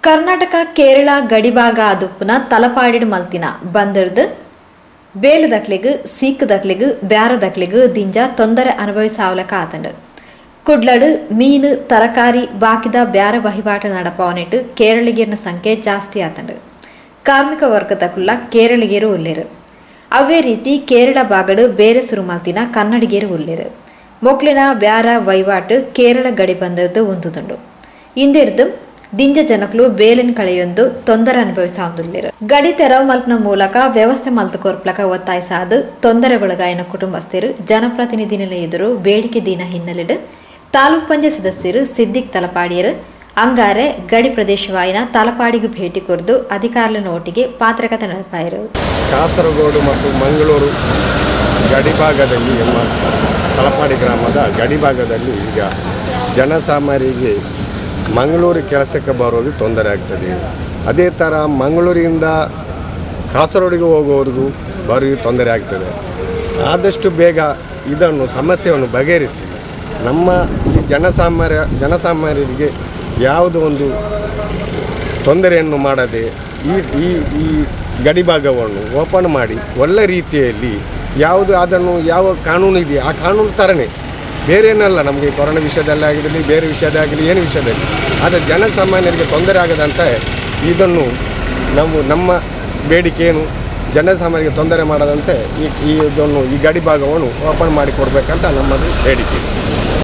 ಕರ್ನಾಟಕ ಕೇರಳ ಗಡಿಭಾಗ ಅದುಪ್ಪುನ ತಲಪಾಡಿಡ್ ಮಲ್ತಿನ ಬಂದಿರ್ದು bail ದಕ್ಲಿಗ್ seek ದಕ್ಲಿಗ್ ಬ್ಯಾರ ದಕ್ಲಿಗ್ ದಿಂಜ ತೊಂದರೆ ಅನುಭವಿಸಾವಲಕ ಆತಂಡು ಕುಡ್ಲಡು ಮೀನು ತರಕಾರಿ ಬಾಕಿದ ಬ್ಯಾರ ವಹಿವಾಟ ನಡಪವನಿಟ್ಟು ಕೇರಳಿಗೇರಿನ ಸಂಖ್ಯೆ ಜಾಸ್ತಿ ಆತಂಡು ಕಾರ್ಮಿಕ ವರ್ಗದಕುಲ್ಲ ಕೇರಳಿಗೇರು ಉಲ್ಲೇರು ಅವೇ ರೀತಿ ಕೇರಳ ಬಾಗಡು ಬೇರೆ ಸುರುಮಲ್ತಿನ ಕನ್ನಡಿಗೇರು ಉಲ್ಲೇರು ಮೊಕ್ಲಿನ ಬ್ಯಾರ ವಹಿವಾಟು ಕೇರಳ ಗಡಿ ಬಂದದ್ದು ಉಂದುದುಂಡು ಇಂದಿರ್ದು ದಿಂಜ ಜನಕಲು ಬೇಲಿನ ಕಳೆಯೊಂದು ತೊಂದರೆ ಅನುಭವಿಸಾವುದಿಲ್ಲ ಗಡಿ ತೆರವು ಮಲ್ಪನ ಮೂಲಕ ವ್ಯವಸ್ಥೆ ಮಲ್ತು ಕೊರ್ಪ್ಲಕ ಒತ್ತಾಯಿಸಾದು ತೊಂದರೆಗೊಳಗಾಯಿನ ಕುಟುಂಬಸ್ಥರು ಜನಪ್ರತಿನಿಧಿಗಳ ಎದುರು ಬೇಡಿಕೆ ದಿನ ಹಿನ್ನೆಲೆಡು ತಾಲೂಕು ಪಂಚಾಯತ್ ಸದಸ್ಯರು ಸಿದ್ದಿಕ್ ತಲಪಾಡಿಯರು ಅಂಗಾರೆ ಗಡಿ ಪ್ರದೇಶವಾಯಿನ ತಲಪಾಡಿಗೆ ಭೇಟಿ ಕೊರೆದು ಅಧಿಕಾರಿಗಳ ಒಟ್ಟಿಗೆ ಪಾತ್ರಕತೆ ನಡೆಪಾಯಿರು. ಕಾಸರಗೋಡು ಮತ್ತು ಮಂಗಳೂರು ಗಡಿಭಾಗದಲ್ಲಿ ನಮ್ಮ ತಲಪಾಡಿ ಗ್ರಾಮದ ಗಡಿಭಾಗದಲ್ಲಿ ಈಗ ಜನಸಾಮಾನ್ಯರಿಗೆ ಮಂಗಳೂರು ಕೆಲಸಕ್ಕೆ ಬರೋದು ತೊಂದರೆ ಆಗ್ತದೆ. ಅದೇ ಥರ ಮಂಗಳೂರಿಂದ ಕಾಸರಗೋಡಿಗೆ ಹೋಗೋರಿಗೂ ಬರೋದು ತೊಂದರೆ ಆಗ್ತದೆ. ಆದಷ್ಟು ಬೇಗ ಇದನ್ನು ಸಮಸ್ಯೆಯನ್ನು ಬಗೆಹರಿಸಿ ನಮ್ಮ ಈ ಜನಸಾಮಾನ್ಯರಿಗೆ ಯಾವುದೋ ಒಂದು ತೊಂದರೆಯನ್ನು ಮಾಡದೆ ಈ ಗಡಿಭಾಗವನ್ನು ಓಪನ್ ಮಾಡಿ ಒಳ್ಳೆ ರೀತಿಯಲ್ಲಿ ಯಾವುದು ಅದನ್ನು ಯಾವ ಕಾನೂನು ಇದೆಯೋ ಆ ಕಾನೂನು ಥರನೇ ಬೇರೆ ಏನಲ್ಲ. ನಮಗೆ ಕೊರೋನಾ ವಿಷಯದಲ್ಲಿ ಆಗಿರಲಿ ಬೇರೆ ವಿಷಯದಾಗಲಿ ಏನು ವಿಷಯದಲ್ಲಿ ಆದರೆ ಜನಸಾಮಾನ್ಯರಿಗೆ ತೊಂದರೆ ಆಗದಂತ ಇದನ್ನು ನಮ್ಮ ಬೇಡಿಕೆಯನ್ನು ಜನಸಾಮಾನ್ಯರಿಗೆ ತೊಂದರೆ ಮಾಡದಂತೆ ಇದನ್ನು ಈ ಗಡಿಭಾಗವನ್ನು ಓಪನ್ ಮಾಡಿ ಕೊಡಬೇಕಂತ ನಮ್ಮದು ಬೇಡಿಕೆ.